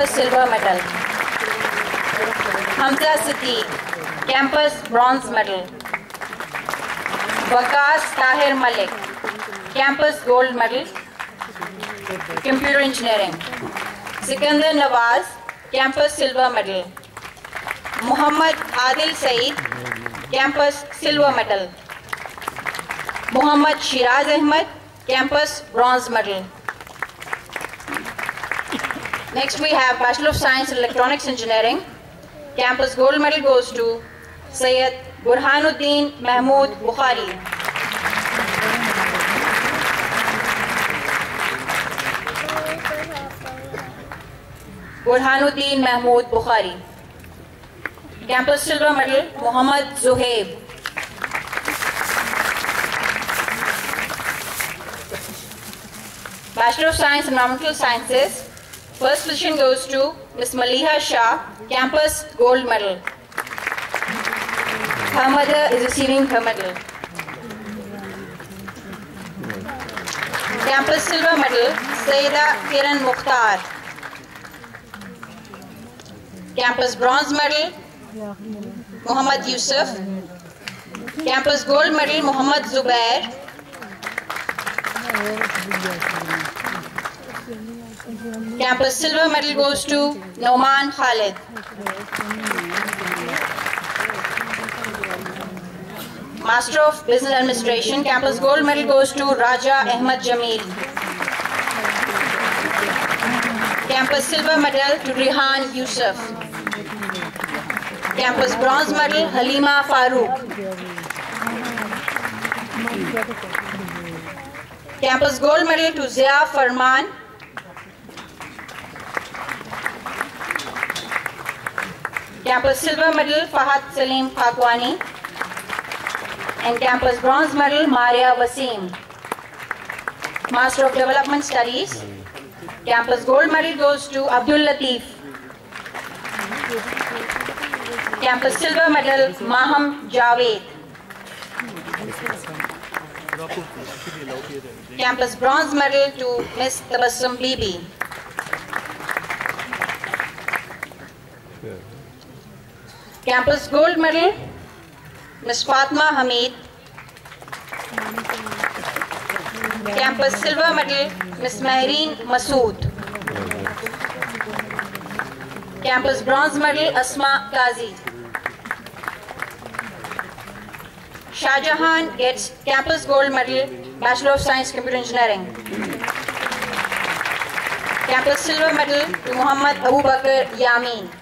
silver medal. Hamza Siddiq, campus bronze medal. Waqas Tahir Malik, campus gold medal, computer engineering. Sikandar Nawaz, campus silver medal. Muhammad Adil Saeed, campus silver medal. Muhammad Shiraz Ahmed, campus bronze medal. Next we have Bachelor of Science in Electronics Engineering. Campus gold medal goes to Syed Burhanuddin Mahmood Bukhari. Burhanuddin Mahmood Bukhari. Campus silver medal Muhammad Zuhaib. Bachelor of Science in Environmental Sciences. First position goes to Ms. Maliha Shah, campus gold medal. Her mother is receiving her medal. Campus silver medal Sayyida Kiran Mukhtar. Campus bronze medal Muhammad Yusuf. Campus gold medal Muhammad Zubair. Campus silver medal goes to Nauman Khalid. Master of Business Administration, campus gold medal goes to Raja Ahmad Jamil. Campus silver medal to Rihan Yusuf. Campus bronze medal Halima Farooq. Campus gold medal to Zia Farman. Campus silver medal Fahad Salim Khakwani. And campus bronze medal Maria Wasim. Master of Development Studies. Campus gold medal goes to Abdul Latif. Campus silver medal Maham Javed. Campus bronze medal to Ms. Tabassum Bibi. Campus gold medal Ms. Fatma Hamid. Campus silver medal Ms. Mehreen Masood. Campus bronze medal Asma Qazi. Shahjahan gets campus gold medal Bachelor of Science Computer Engineering. Campus silver medal to Muhammad Abu Bakr Yamin.